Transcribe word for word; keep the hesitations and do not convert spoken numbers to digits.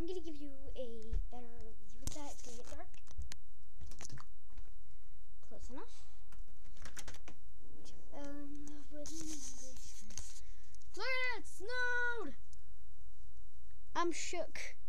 I'm gonna give you a better view with that. It's gonna get dark. Close enough. Um, look at it, it snowed! I'm shook.